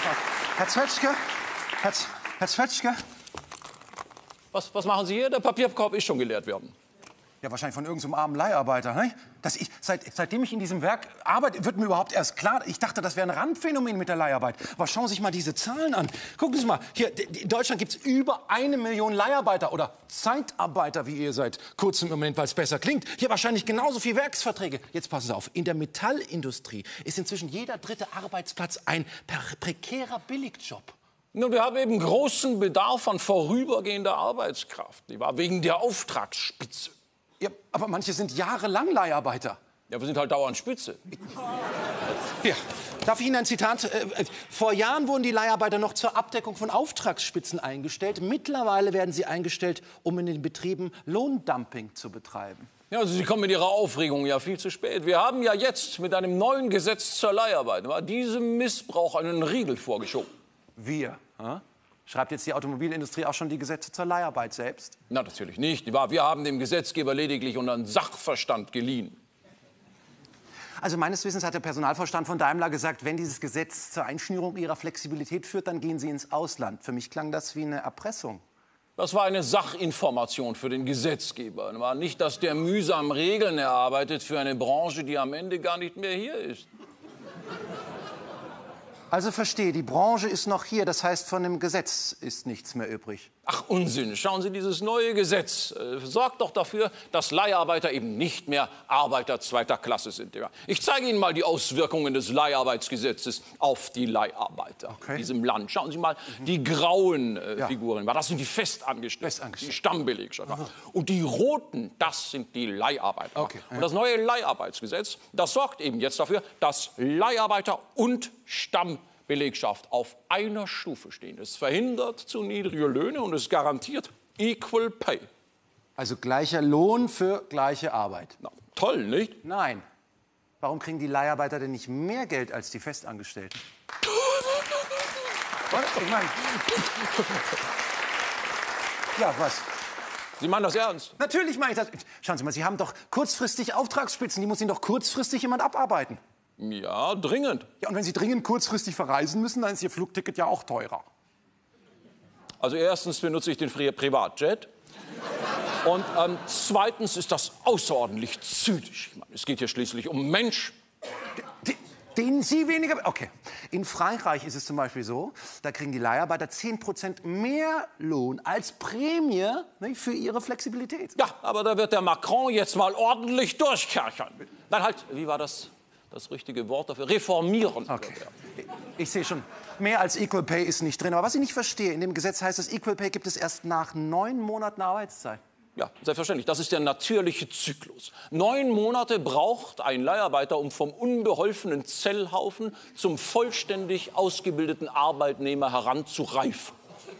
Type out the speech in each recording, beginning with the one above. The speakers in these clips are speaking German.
Herr Zwetschge? Herr Zwetschge? Was machen Sie hier? Der Papierkorb ist schon geleert worden. Ja, wahrscheinlich von irgendeinem armen Leiharbeiter. Ne? Seitdem ich in diesem Werk arbeite, wird mir überhaupt erst klar, ich dachte, das wäre ein Randphänomen mit der Leiharbeit. Aber schauen Sie sich mal diese Zahlen an. Gucken Sie mal, hier, in Deutschland gibt es über 1 Million Leiharbeiter oder Zeitarbeiter, wie ihr seit kurzem im Moment, weil es besser klingt. Hier wahrscheinlich genauso viele Werksverträge. Jetzt passen Sie auf, in der Metallindustrie ist inzwischen jeder dritte Arbeitsplatz ein prekärer Billigjob. Nun, wir haben eben großen Bedarf an vorübergehender Arbeitskraft, nicht wahr? Wegen der Auftragsspitze. Ja, aber manche sind jahrelang Leiharbeiter. Ja, wir sind halt dauernd Spitze. Ja, darf ich Ihnen ein Zitat? Vor Jahren wurden die Leiharbeiter noch zur Abdeckung von Auftragsspitzen eingestellt. Mittlerweile werden sie eingestellt, um in den Betrieben Lohndumping zu betreiben. Ja, also Sie kommen mit Ihrer Aufregung ja viel zu spät. Wir haben ja jetzt mit einem neuen Gesetz zur Leiharbeit diesem Missbrauch einen Riegel vorgeschoben. Wir? Schreibt jetzt die Automobilindustrie auch schon die Gesetze zur Leiharbeit selbst? Na, natürlich nicht. Wir haben dem Gesetzgeber lediglich unseren Sachverstand geliehen. Also meines Wissens hat der Personalvorstand von Daimler gesagt, wenn dieses Gesetz zur Einschnürung ihrer Flexibilität führt, dann gehen sie ins Ausland. Für mich klang das wie eine Erpressung. Das war eine Sachinformation für den Gesetzgeber. War nicht, dass der mühsam Regeln erarbeitet für eine Branche, die am Ende gar nicht mehr hier ist. Also verstehe, die Branche ist noch hier, das heißt, von dem Gesetz ist nichts mehr übrig. Ach, Unsinn. Schauen Sie, dieses neue Gesetz sorgt doch dafür, dass Leiharbeiter eben nicht mehr Arbeiter zweiter Klasse sind. Ich zeige Ihnen mal die Auswirkungen des Leiharbeitsgesetzes auf die Leiharbeiter in diesem Land. Schauen Sie mal, die grauen Figuren, das sind die Festangestellten, die Stammbelegschaft. Und die roten, das sind die Leiharbeiter. Und das neue Leiharbeitsgesetz, das sorgt eben jetzt dafür, dass Leiharbeiter und Stammbelegschaft auf einer Stufe stehen. Es verhindert zu niedrige Löhne und es garantiert Equal Pay. Also gleicher Lohn für gleiche Arbeit. Na, toll, nicht? Nein. Warum kriegen die Leiharbeiter denn nicht mehr Geld als die Festangestellten? Ich meine... Ja, was? Sie meinen das ernst? Natürlich meine ich das. Schauen Sie mal, Sie haben doch kurzfristig Auftragsspitzen. Die muss Ihnen doch kurzfristig jemand abarbeiten. Ja, dringend. Ja, und wenn Sie dringend kurzfristig verreisen müssen, dann ist Ihr Flugticket ja auch teurer. Also erstens benutze ich den Privatjet. Und zweitens ist das außerordentlich zynisch. Ich meine, es geht hier schließlich um Menschen. Den Sie weniger... Okay. In Frankreich ist es zum Beispiel so, da kriegen die Leiharbeiter 10% mehr Lohn als Prämie, ne, für ihre Flexibilität. Ja, aber da wird der Macron jetzt mal ordentlich durchkerchern. Nein, halt, wie war das richtige Wort dafür? Reformieren. Okay. Ich sehe schon, mehr als Equal Pay ist nicht drin. Aber was ich nicht verstehe, in dem Gesetz heißt es, Equal Pay gibt es erst nach 9 Monaten Arbeitszeit. Ja, selbstverständlich. Das ist der natürliche Zyklus. 9 Monate braucht ein Leiharbeiter, um vom unbeholfenen Zellhaufen zum vollständig ausgebildeten Arbeitnehmer heranzureifen.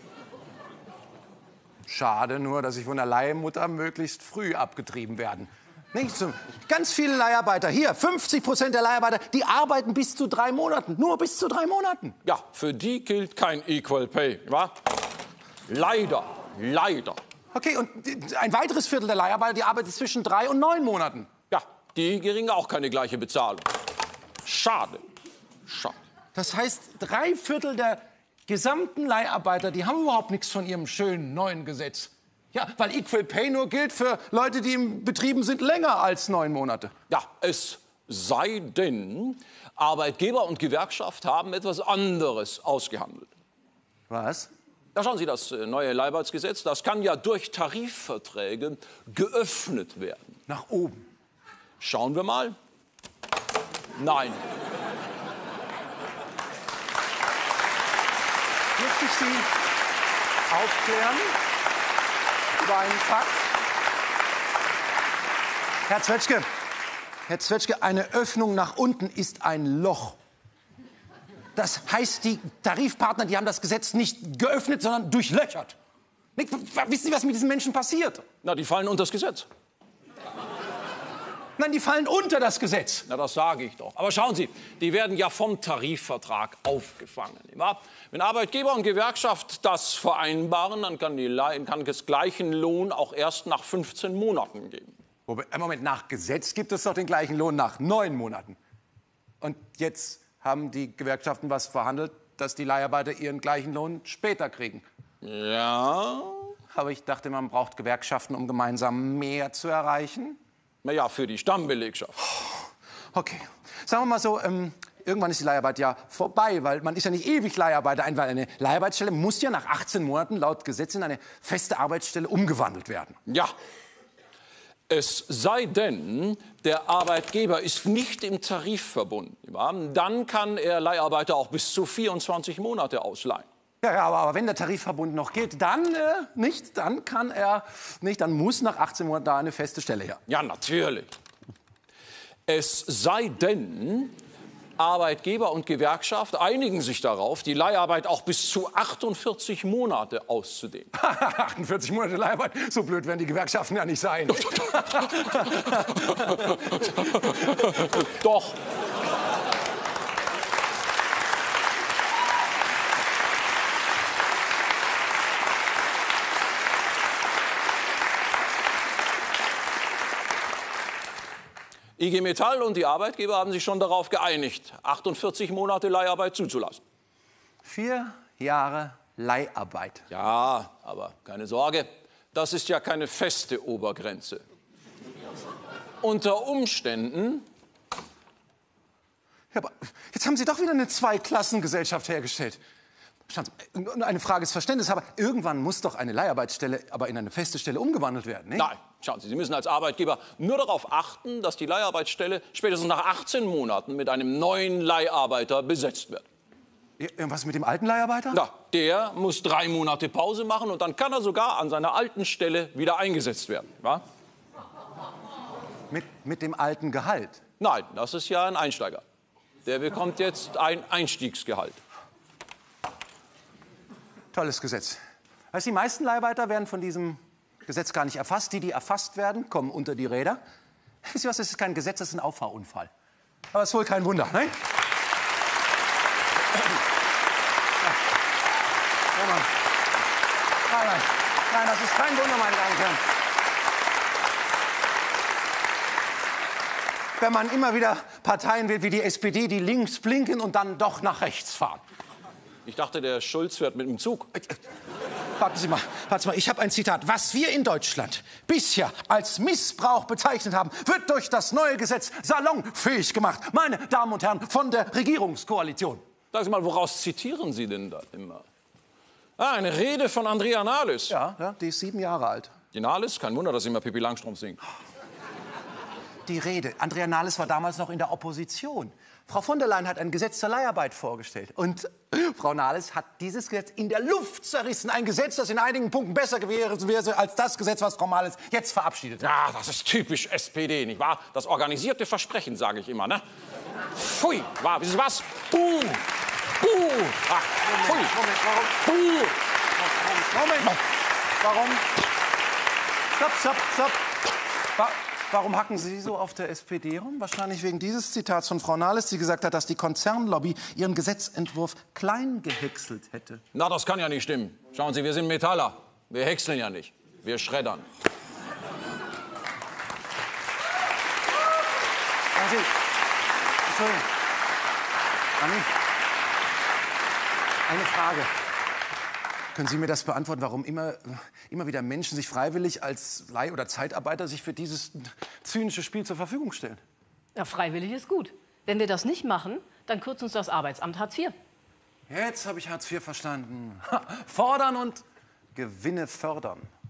Schade nur, dass sie von der Leihmutter möglichst früh abgetrieben werden. Nicht so. Ganz viele Leiharbeiter, hier 50% der Leiharbeiter, die arbeiten bis zu 3 Monaten. Nur bis zu 3 Monaten. Ja, für die gilt kein Equal Pay, wa? Leider, leider. Okay, und ein weiteres Viertel der Leiharbeiter, die arbeiten zwischen 3 und 9 Monaten. Ja, die kriegen auch keine gleiche Bezahlung. Schade, schade. Das heißt, 3/4 der gesamten Leiharbeiter, die haben überhaupt nichts von ihrem schönen neuen Gesetz. Ja, weil Equal Pay nur gilt für Leute, die in Betrieben sind länger als 9 Monate. Ja, es sei denn, Arbeitgeber und Gewerkschaft haben etwas anderes ausgehandelt. Was? Da schauen Sie, das neue Leiharbeitsgesetz, das kann ja durch Tarifverträge geöffnet werden. Nach oben. Schauen wir mal. Nein. Dürfte ich Sie aufklären über einen Fakt? Herr Zwetschge, eine Öffnung nach unten ist ein Loch. Das heißt, die Tarifpartner, die haben das Gesetz nicht geöffnet, sondern durchlöchert. Wissen Sie, was mit diesen Menschen passiert? Na, die fallen unter das Gesetz. Nein, die fallen unter das Gesetz. Na, das sage ich doch. Aber schauen Sie, die werden ja vom Tarifvertrag aufgefangen. Wenn Arbeitgeber und Gewerkschaft das vereinbaren, dann kann es gleichen Lohn auch erst nach 15 Monaten geben. Moment, nach Gesetz gibt es doch den gleichen Lohn nach 9 Monaten. Und jetzt haben die Gewerkschaften was verhandelt, dass die Leiharbeiter ihren gleichen Lohn später kriegen. Ja. Aber ich dachte, man braucht Gewerkschaften, um gemeinsam mehr zu erreichen. Na ja, für die Stammbelegschaft. Okay, sagen wir mal so, irgendwann ist die Leiharbeit ja vorbei, weil man ist ja nicht ewig Leiharbeiter. Weil eine Leiharbeitsstelle muss ja nach 18 Monaten laut Gesetz in eine feste Arbeitsstelle umgewandelt werden. Ja. Es sei denn, der Arbeitgeber ist nicht im Tarifverbund. Dann kann er Leiharbeiter auch bis zu 24 Monate ausleihen. Ja, aber wenn der Tarifverbund noch geht, dann nicht. Dann kann er nicht. Dann muss nach 18 Monaten da eine feste Stelle her. Ja, natürlich. Es sei denn, Arbeitgeber und Gewerkschaft einigen sich darauf, die Leiharbeit auch bis zu 48 Monate auszudehnen. 48 Monate Leiharbeit? So blöd werden die Gewerkschaften ja nicht sein. Doch. IG Metall und die Arbeitgeber haben sich schon darauf geeinigt, 48 Monate Leiharbeit zuzulassen. 4 Jahre Leiharbeit. Ja, aber keine Sorge, das ist ja keine feste Obergrenze. Unter Umständen... Ja, aber jetzt haben Sie doch wieder eine Zweiklassengesellschaft hergestellt. Eine Frage des Verständnisses, aber irgendwann muss doch eine Leiharbeitsstelle aber in eine feste Stelle umgewandelt werden, nicht? Nein, schauen Sie, Sie müssen als Arbeitgeber nur darauf achten, dass die Leiharbeitsstelle spätestens nach 18 Monaten mit einem neuen Leiharbeiter besetzt wird. Ja, was mit dem alten Leiharbeiter? Na, der muss 3 Monate Pause machen und dann kann er sogar an seiner alten Stelle wieder eingesetzt werden. Ja? Mit dem alten Gehalt? Nein, das ist ja ein Einsteiger. Der bekommt jetzt ein Einstiegsgehalt. Tolles Gesetz. Also die meisten Leiharbeiter werden von diesem Gesetz gar nicht erfasst. Die erfasst werden, kommen unter die Räder. Wisst ihr was, das ist kein Gesetz, das ist ein Auffahrunfall. Aber es ist wohl kein Wunder, ne? Nein, das ist kein Wunder, meine Damen und Herren. Wenn man immer wieder Parteien wählt wie die SPD, die links blinken und dann doch nach rechts fahren. Ich dachte, der Schulz fährt mit dem Zug. Warten Sie mal. Ich habe ein Zitat. Was wir in Deutschland bisher als Missbrauch bezeichnet haben, wird durch das neue Gesetz salonfähig gemacht. Meine Damen und Herren von der Regierungskoalition. Sagen Sie mal, woraus zitieren Sie denn da immer? Ah, eine Rede von Andrea Nahles. Ja, die ist 7 Jahre alt. Die Nahles? Kein Wunder, dass sie immer Pippi Langstrumpf singt. Die Rede. Andrea Nahles war damals noch in der Opposition. Frau von der Leyen hat ein Gesetz zur Leiharbeit vorgestellt. Und Frau Nahles hat dieses Gesetz in der Luft zerrissen. Ein Gesetz, das in einigen Punkten besser gewesen wäre als das Gesetz, was Frau Nahles jetzt verabschiedet hat. Ja, das ist typisch SPD, nicht wahr? Das organisierte Versprechen, sage ich immer, ne? Pfui, wahr, wissen Sie was? Buh! Buh! Ach, pfui! Moment, warum? Stopp. Warum hacken Sie so auf der SPD rum? Wahrscheinlich wegen dieses Zitats von Frau Nahles, die gesagt hat, dass die Konzernlobby ihren Gesetzentwurf klein gehäckselt hätte. Na, das kann ja nicht stimmen. Schauen Sie, wir sind Metaller. Wir häckseln ja nicht. Wir schreddern. Entschuldigung. Anni, eine Frage. Können Sie mir das beantworten, warum immer wieder Menschen sich freiwillig als Leih- oder Zeitarbeiter sich für dieses zynische Spiel zur Verfügung stellen? Ja, freiwillig ist gut. Wenn wir das nicht machen, dann kürzt uns das Arbeitsamt Hartz IV. Jetzt habe ich Hartz IV verstanden. Fordern und Gewinne fördern.